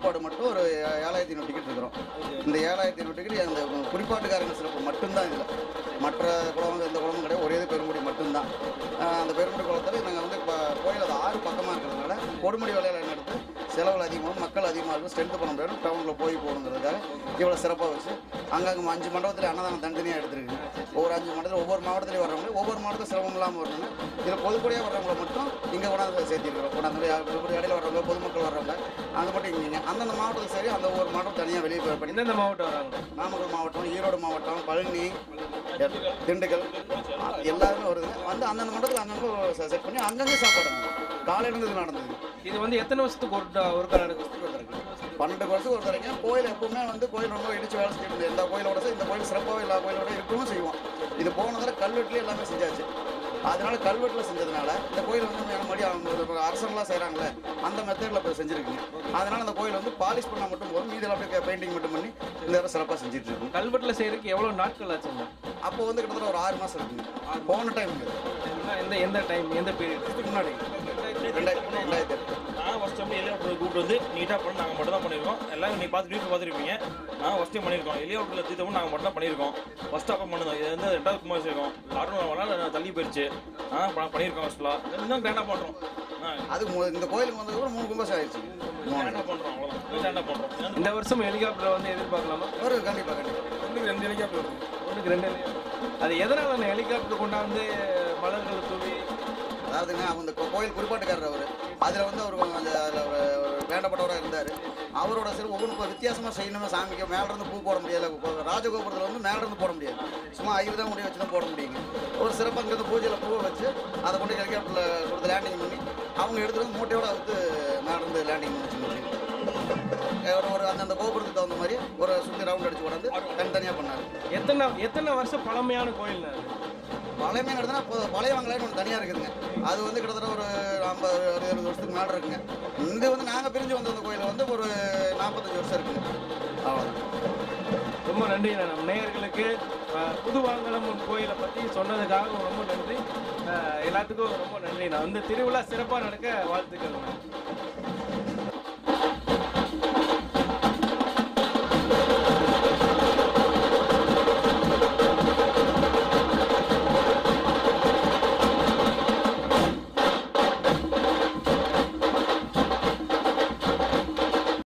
சாப்பாடு மட்டும் ஒரு 7500 டிக்கெட் இருக்கிறோம். இந்த 7500 டிக்கெட் அந்த குறிப்பாட்டுக்காரங்க சிறப்பு மட்டும்தான் இதில். மற்ற குளம் எந்த குளமும் கிடையாது, ஒரே பெருமுடி மட்டும்தான். அந்த பெருமுடி குளத்தில் நாங்கள் வந்து இப்போ கோயில் அது 6 பக்கமாக இருக்கிறதுனால கொடுமுடி வேலையில் எடுத்து செலவில் அதிகமாகும், மக்கள் அதிகமாக இருக்கும், ஸ்ட்ரென்த் பண்ண முடியாது, டவுனில் போகணுங்கிறதுக்காக இவ்வளோ சிறப்பாக வச்சு அங்கங்கே 5 மண்டபத்தில் அன்னதானம் தனித்தனியாக எடுத்துருக்கு. ஒவ்வொரு 5 மண்டலத்தில் ஒவ்வொரு மாவட்டத்திலையும் வர்றவங்க ஒவ்வொரு மாவட்டத்தில் சிரமம் இல்லாமல் வரணும்னு இதில் பொதுப்படியாக வர்றவங்களை மட்டும் இங்கே கொண்டாந்து சேர்த்திருக்கிறோம். கொண்டாந்து இடையில வர்றவங்க பொதுமக்கள் வர்றவங்க அது மட்டும் இங்கே அந்தந்த மாவட்டத்தில் சரி அந்த ஒவ்வொரு மாவட்டம் தனியாக வெளியே பண்ணி எந்தெந்த மாவட்டம் வராங்க? நாமக்கல் மாவட்டம், ஈரோடு மாவட்டம், பழனி, திண்டுக்கல் எல்லாருமே வருது. வந்து அந்தந்த மண்டலத்தில் அங்கங்கே செட் பண்ணி அங்கங்கே சாப்பாடு காலையிலேருந்து இது நடந்தது. இது வந்து எத்தனை வருஷத்துக்கு ஒரு கால நடக்குது? 12 வருஷத்துக்கு ஒரு தடவைங்க. கோயில் எப்பவுமே வந்து கோயில் ரொம்ப இடிச்சு வேலை செஞ்சுட்டு இந்த கோயிலோட இந்த கோயில் சிறப்பாக எல்லா கோயிலோட இருக்கவும் செய்வோம். இது போனதில் கல்வெட்டுலேயே எல்லாமே செஞ்சாச்சு. அதனால கல்வெட்டில் செஞ்சதுனால இந்த கோயில் வந்து மறுபடியும் அவங்க அரசங்களாக செய்கிறாங்களே அந்த மெத்தடில் இப்போ செஞ்சுருக்குங்க. அதனால் அந்த கோயில் வந்து பாலிஷ் பண்ணால் மட்டும் போதும், மீதில் அப்படியே பெயிண்டிங் மட்டும் பண்ணி இந்த இடம் சிறப்பாக செஞ்சுட்டு இருக்கோம். கல்வெட்டில் செய்கிறதுக்கு எவ்வளோ நாட்கள் ஆச்சுங்க? அப்போ வந்து கிட்டத்தட்ட ஒரு 6 மாதம் இருக்குங்க. போன டைம் எந்த டைம் எந்த பீரியட் முன்னாடி 2008 நான் ஃபஸ்ட் டைம் ஹெலிகாப்டர் கூப்பிட்டு வந்து நீட்டாக பண்ணி நாங்கள் மட்டும் தான் பண்ணியிருக்கோம். எல்லாம் நீங்கள் பார்த்துருப்பீங்க. நான் ஃபஸ்ட் டைம் பண்ணியிருக்கோம். ஹெலிகாப்டரில் தீர்த்தமும் நாங்கள் மட்டும் தான் பண்ணியிருக்கோம். ஃபஸ்ட் அப்போ பண்ணோம். இது வந்து 2வது குமார் செய்வோம். லாக்டவுன் தள்ளி போயிடுச்சு. பண்ணியிருக்கோம் ஃபஸ்ட்டாக. இன்னும் கிராண்டாக பண்ணுறோம். அது இந்த கோயிலுக்கு வந்து கூட 3 கும்பாசம் ஆயிடுச்சு. கிராண்டாக பண்ணுறோம், அவ்வளோதான். கிராண்டாக பண்ணுறோம். இந்த வருஷம் ஹெலிகாப்டர் வந்து எதிர்பார்க்கலாமா? ஒரு கண்டிப்பாக ஒன்றுக்கு 2 ஹெலிகாப்டர் வருது. ஒன்றுக்கு 2 அது எதனால் அந்த ஹெலிகாப்டர் கொண்டாந்து மலர்கள் தூவி? அதாவதுங்க அந்த கோயில் குறிப்பாட்டுக்காரர் அவர் அதில் வந்து அவர் அதில் வேண்டப்பட்டவராக இருந்தார். அவரோட சிறு ஒவ்வொன்று வித்தியாசமாக செய்யணும்னு சாமிக்கு மேலேருந்து பூ போட முடியாது. ராஜகோபுரத்தில் வந்து மேலேருந்து போட முடியாது, சும்மா 5 தான் முடிய வச்சு தான் போட முடியுங்க. ஒரு சிறப்பாக இங்கேருந்து பூஜையில் பூவை வச்சு அதை கொண்டு ஹெலிகாப்டரில் கொடுத்து லேண்டிங் பண்ணி அவங்க எடுத்துகிட்டு வந்து மூட்டையோடு அதுக்கு மேலேருந்து லேண்டிங் பண்ணி ஒரு அந்தந்த கோபுரத்துக்கு தகுந்த மாதிரி ஒரு சுற்றி ரவுண்ட் அடிச்சு கொண்டாந்து தனித்தனியாக பண்ணார். எத்தனை வருஷம் பழமையான கோயில்? பழையமே நடத்தினா பழைய வங்கலான்னு ஒன்று தனியாக இருக்குதுங்க. அது வந்து கிட்டத்தட்ட ஒரு 50-60 வருஷத்துக்கு மேலே இருக்குங்க. இங்கே வந்து நாங்கள் பிரிஞ்சு வந்த அந்த கோயில் வந்து ஒரு 45 வருஷம் இருக்குங்க. அவ்வளோதான். ரொம்ப நன்றி. நம்ம நேயர்களுக்கு புதுவாங்கலம் கோயிலை பற்றி சொன்னதுக்காக ரொம்ப நன்றி. எல்லாத்துக்கும் ரொம்ப நன்றி. நான் வந்து திருவிழா சிறப்பாக நடக்க வாழ்த்துக்கள்.